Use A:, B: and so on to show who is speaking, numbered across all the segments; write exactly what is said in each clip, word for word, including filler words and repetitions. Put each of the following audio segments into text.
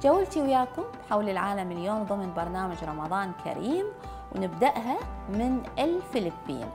A: جولتي وياكم حول العالم اليوم ضمن برنامج رمضان كريم، ونبدأها من الفلبين.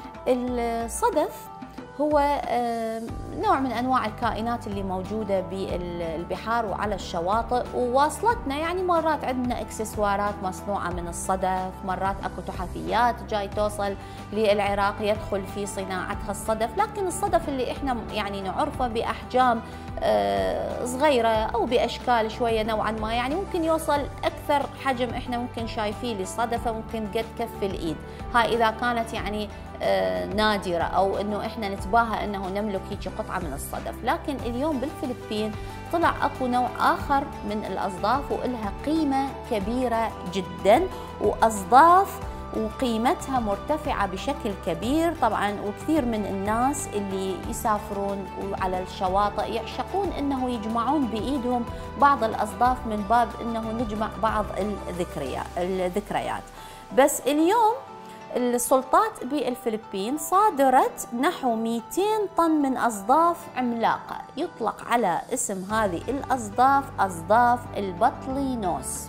A: الصدف هو نوع من أنواع الكائنات اللي موجودة بالبحار وعلى الشواطئ وواصلتنا، يعني مرات عندنا اكسسوارات مصنوعة من الصدف، مرات اكو تحفيات جاي توصل للعراق يدخل في صناعتها الصدف، لكن الصدف اللي احنا يعني نعرفه بأحجام صغيرة أو بأشكال شوية نوعا ما، يعني ممكن يوصل أكثر حجم احنا ممكن شايفيه للصدفة ممكن قد كف الإيد، هاي إذا كانت يعني نادرة أو إنه إحنا نتباهى إنه نملك هيك قطعة من الصدف. لكن اليوم بالفلبين طلع أكو نوع آخر من الأصداف وإلها قيمة كبيرة جدا، وأصداف وقيمتها مرتفعة بشكل كبير طبعا، وكثير من الناس اللي يسافرون على الشواطئ يعشقون إنه يجمعون بإيدهم بعض الأصداف من باب إنه نجمع بعض الذكريات. بس اليوم السلطات بالفلبين صادرت نحو مئتين طن من أصداف عملاقة، يطلق على اسم هذه الأصداف أصداف البطلينوس،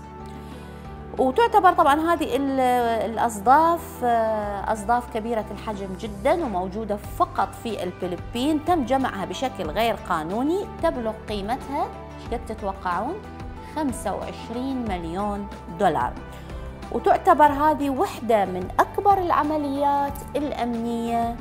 A: وتعتبر طبعا هذه الأصداف أصداف كبيرة الحجم جدا وموجودة فقط في الفلبين، تم جمعها بشكل غير قانوني، تبلغ قيمتها ايش قد تتوقعون؟ خمسة وعشرين مليون دولار، وتعتبر هذه واحدة من أكبر العمليات الأمنية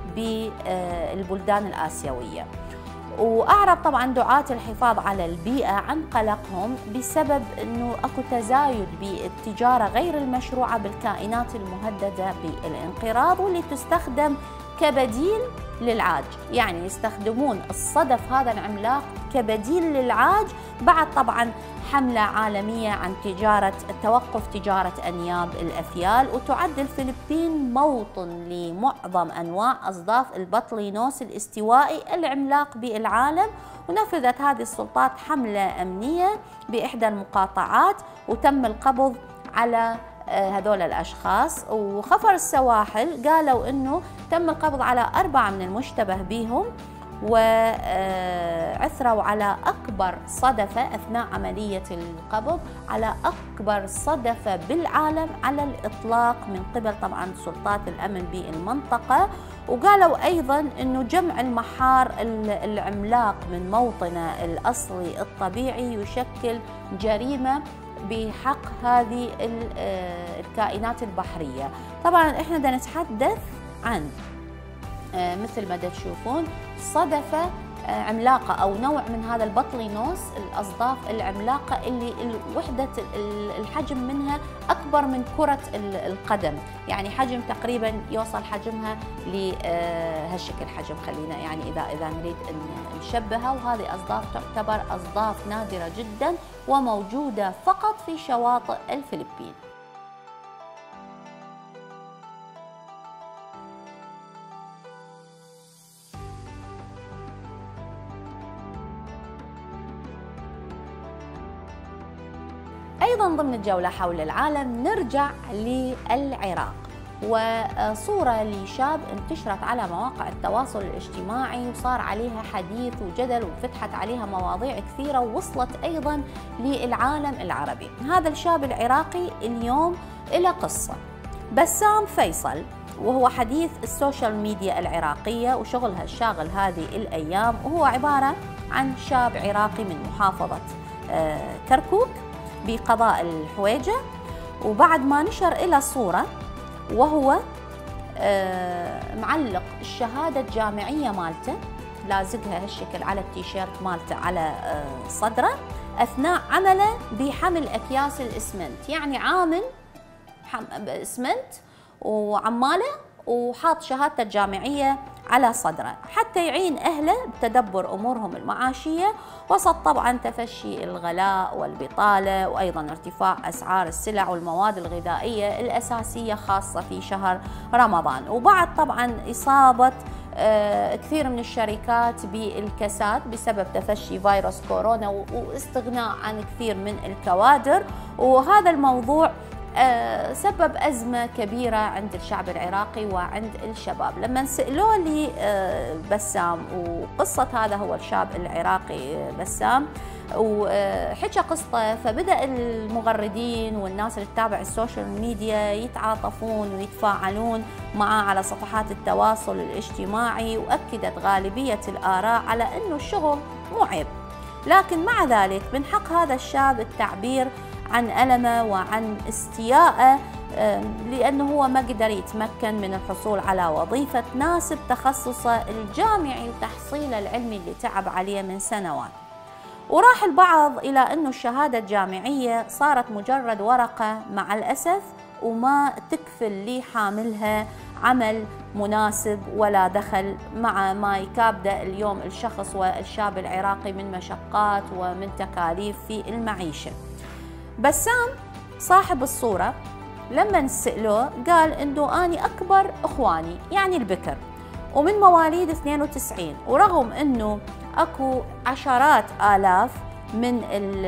A: بالبلدان الآسيوية. وأعرب طبعا دعاة الحفاظ على البيئة عن قلقهم بسبب أنه أكو تزايد بالتجارة غير المشروعة بالكائنات المهددة بالانقراض، واللي تستخدم كبديل للعاج، يعني يستخدمون الصدف هذا العملاق كبديل للعاج بعد طبعا حملة عالمية عن تجارة توقف تجارة أنياب الأفيال. وتعد الفلبين موطن لمعظم أنواع أصداف البطلينوس الاستوائي العملاق بالعالم، ونفذت هذه السلطات حملة أمنية بإحدى المقاطعات وتم القبض على هذول الأشخاص. وخفر السواحل قالوا أنه تم القبض على أربعة من المشتبه بهم، وعثروا على أكبر صدفة أثناء عملية القبض، على أكبر صدفة بالعالم على الإطلاق من قبل طبعا سلطات الأمن بالمنطقة. وقالوا أيضا أنه جمع المحار العملاق من موطنه الأصلي الطبيعي يشكل جريمة بحق هذه الكائنات البحرية. طبعا احنا بدنا نتحدث عن مثل ما تشوفون صدفة عملاقة أو نوع من هذا البطلينوس الأصداف العملاقة اللي وحدة الحجم منها أكبر من كرة القدم، يعني حجم تقريبا يوصل حجمها لهالشكل حجم، خلينا يعني إذا إذا نريد أن نشبهها. وهذه أصداف تعتبر أصداف نادرة جدا وموجودة فقط في شواطئ الفلبين. أيضا ضمن الجولة حول العالم نرجع للعراق، وصورة لشاب انتشرت على مواقع التواصل الاجتماعي وصار عليها حديث وجدل وفتحت عليها مواضيع كثيرة ووصلت أيضا للعالم العربي. هذا الشاب العراقي اليوم له قصة، بسام فيصل، وهو حديث السوشيال ميديا العراقية وشغلها الشاغل هذه الأيام، وهو عبارة عن شاب عراقي من محافظة كركوك بقضاء الحويجة. وبعد ما نشر إلى صورة وهو معلق الشهادة الجامعية مالته، لازقها هالشكل على التيشيرت مالته على صدره أثناء عمله بحمل أكياس الإسمنت، يعني عامل إسمنت وعماله وحاط شهادته الجامعية على صدره حتى يعين أهله بتدبر أمورهم المعاشية، وسط طبعا تفشي الغلاء والبطالة وأيضا ارتفاع أسعار السلع والمواد الغذائية الأساسية خاصة في شهر رمضان، وبعد طبعا إصابة كثير من الشركات بالكساد بسبب تفشي فيروس كورونا واستغناء عن كثير من الكوادر. وهذا الموضوع سبب أزمة كبيرة عند الشعب العراقي وعند الشباب. لما سألوا لي بسام وقصة هذا هو الشاب العراقي بسام، وحكى قصته، فبدأ المغردين والناس اللي تتابع السوشيال ميديا يتعاطفون ويتفاعلون معه على صفحات التواصل الاجتماعي، وأكدت غالبية الآراء على أنه الشغل مو عيب، لكن مع ذلك من حق هذا الشاب التعبير عن ألمه وعن استيائه، لأنه هو ما قدر يتمكن من الحصول على وظيفة تناسب تخصصه الجامعي وتحصيله العلمي اللي تعب عليه من سنوات. وراح البعض إلى أنه الشهادة الجامعية صارت مجرد ورقة مع الأسف، وما تكفل لحاملها عمل مناسب ولا دخل مع ما يكابده اليوم الشخص والشاب العراقي من مشقات ومن تكاليف في المعيشة. بسام صاحب الصورة لما نسألوه قال انه اني اكبر اخواني يعني البكر، ومن مواليد اثنين وتسعين، ورغم انه اكو عشرات الاف من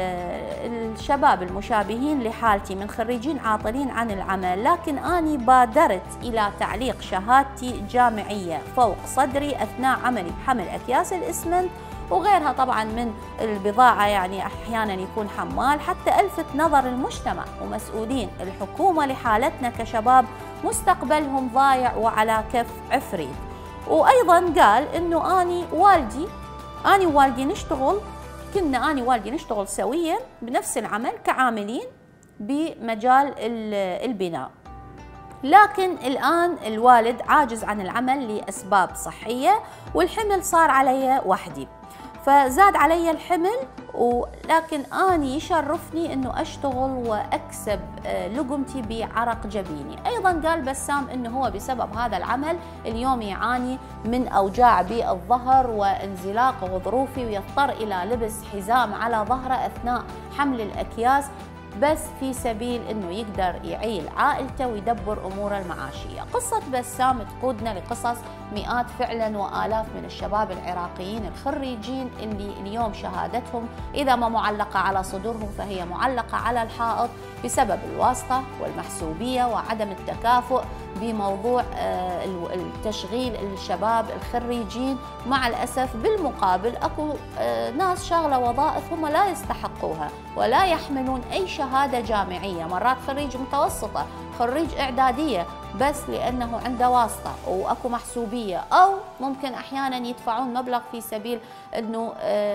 A: الشباب المشابهين لحالتي من خريجين عاطلين عن العمل، لكن اني بادرت الى تعليق شهادتي جامعية فوق صدري اثناء عملي بحمل اكياس الاسمنت وغيرها طبعا من البضاعة، يعني أحيانا يكون حمال، حتى ألفت نظر المجتمع ومسؤولين الحكومة لحالتنا كشباب مستقبلهم ضايع وعلى كف عفريت. وأيضا قال أنه أني والدي أني ووالدي نشتغل كنا أني ووالدي نشتغل سويا بنفس العمل كعاملين بمجال البناء، لكن الآن الوالد عاجز عن العمل لأسباب صحية والحمل صار علي وحدي، فزاد علي الحمل، ولكن أني يشرفني أنه أشتغل وأكسب لقمتي بعرق جبيني. أيضا قال بسام أنه هو بسبب هذا العمل اليوم يعاني من أوجاع بالظهر وانزلاق غضروفي، ويضطر إلى لبس حزام على ظهره أثناء حمل الأكياس، بس في سبيل أنه يقدر يعيل عائلته ويدبر أموره المعاشية. قصة بسام تقودنا لقصص مئات فعلا وآلاف من الشباب العراقيين الخريجين اللي اليوم شهادتهم إذا ما معلقة على صدورهم فهي معلقة على الحائط بسبب الواسطة والمحسوبية وعدم التكافؤ بموضوع التشغيل الشباب الخريجين. مع الأسف بالمقابل أكو ناس شاغلة وظائف هم لا يستحقوها ولا يحملون أي شهادة جامعية، مرات خريج متوسطة، خريج إعدادية، بس لأنه عنده واسطة وأكو محسوبية، أو ممكن أحيانا يدفعون مبلغ في سبيل أنه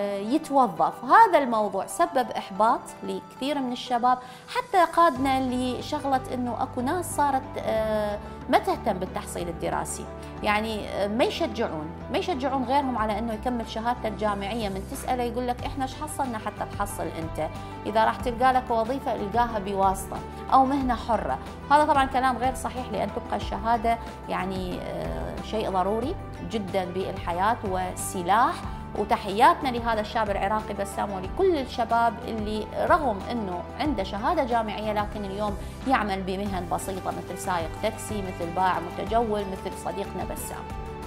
A: يتوظف. هذا الموضوع سبب إحباط لكثير من الشباب، حتى قادنا لشغلة أنه أكو ناس صارت ما تهتم بالتحصيل الدراسي، يعني ما يشجعون ما يشجعون غيرهم على أنه يكمل شهادته الجامعية. من تسأله يقول لك إحنا إيش حصلنا حتى تحصل أنت؟ إذا راح تلقى لك وظيفة القاها بواسطة أو مهنة حرة. هذا طبعا كلام غير صحيح، لأن تبقى الشهادة يعني شيء ضروري جدا بالحياة وسلاح. وتحياتنا لهذا الشاب العراقي بسام ولكل الشباب اللي رغم انه عنده شهاده جامعيه لكن اليوم يعمل بمهن بسيطه مثل سائق تاكسي، مثل بائع متجول، مثل صديقنا بسام.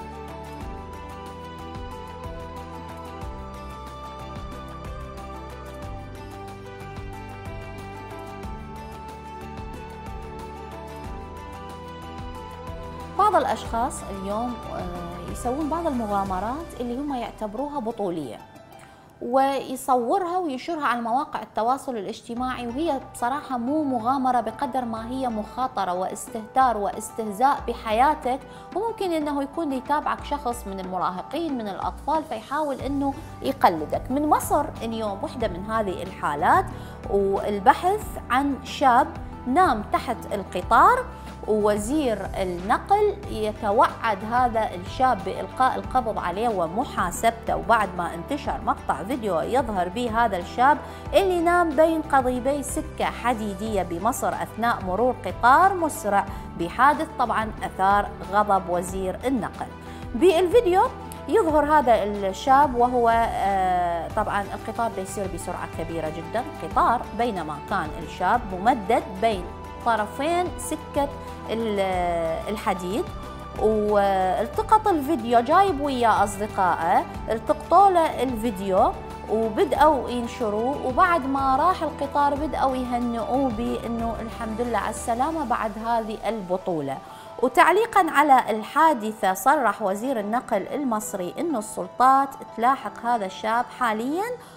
A: بعض الأشخاص اليوم يسوون بعض المغامرات اللي هم يعتبروها بطولية، ويصورها وينشرها على مواقع التواصل الاجتماعي، وهي بصراحة مو مغامرة بقدر ما هي مخاطرة واستهتار واستهزاء بحياتك. وممكن أنه يكون يتابعك شخص من المراهقين من الأطفال فيحاول أنه يقلدك. من مصر اليوم واحدة من هذه الحالات، والبحث عن شاب نام تحت القطار، ووزير النقل يتوعد هذا الشاب بإلقاء القبض عليه ومحاسبته. وبعد ما انتشر مقطع فيديو يظهر به هذا الشاب اللي نام بين قضيبي سكة حديدية بمصر أثناء مرور قطار مسرع بحادث طبعا أثار غضب وزير النقل. بالفيديو يظهر هذا الشاب وهو طبعا القطار يسير بسرعة كبيرة جدا قطار، بينما كان الشاب ممدد بين طرفين سكة الحديد. والتقط الفيديو، جايب وياه أصدقائه، التقطوا له الفيديو وبدأوا ينشروه، وبعد ما راح القطار بدأوا يهنئوه بأنه الحمد لله على السلامة بعد هذه البطولة. وتعليقا على الحادثة صرح وزير النقل المصري أنه السلطات تلاحق هذا الشاب حاليا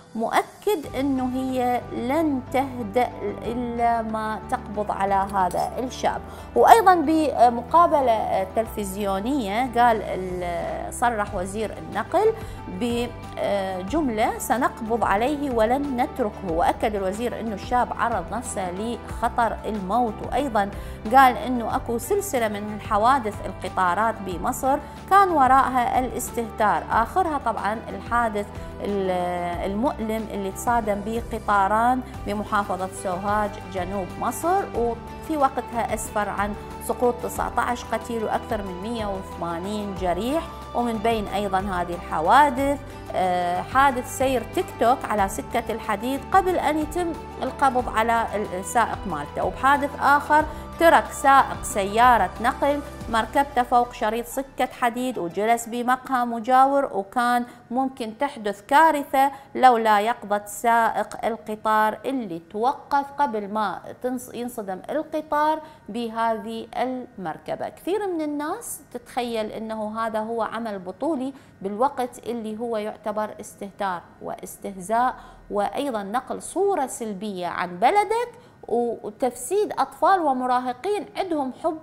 A: مؤكد أنه هي لن تهدأ إلا ما تقبض على هذا الشاب. وأيضا بمقابلة تلفزيونية قال صرح وزير النقل بجملة: سنقبض عليه ولن نتركه. وأكد الوزير أنه الشاب عرض نفسه لخطر الموت. وأيضا قال أنه أكو سلسلة من الحوادث القطارات بمصر كان وراءها الاستهتار، آخرها طبعا الحادث المؤلم اللي تصادم به قطاران بمحافظة سوهاج جنوب مصر، وفي وقتها أسفر عن سقوط تسعة عشر قتيل وأكثر من مئة وثمانين جريح. ومن بين أيضا هذه الحوادث حادث سير تيك توك على سكة الحديد قبل أن يتم القبض على السائق مالته. وبحادث آخر ترك سائق سيارة نقل مركبته فوق شريط سكة حديد وجلس بمقهى مجاور، وكان ممكن تحدث كارثة لولا يقظة سائق القطار اللي توقف قبل ما ينصدم القطار بهذه المركبة. كثير من الناس تتخيل أنه هذا هو عمل بطولي بالوقت اللي هو يعتبر استهتار واستهزاء، وأيضا نقل صورة سلبية عن بلدك وتفسيد أطفال ومراهقين عندهم حب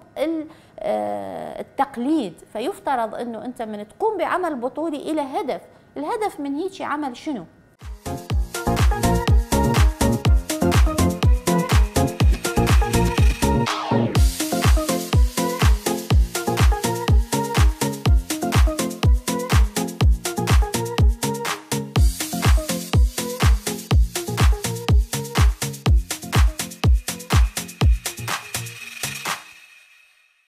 A: التقليد. فيفترض أنه أنت من تقوم بعمل بطولي إلى هدف، الهدف من هيك عمل شنو؟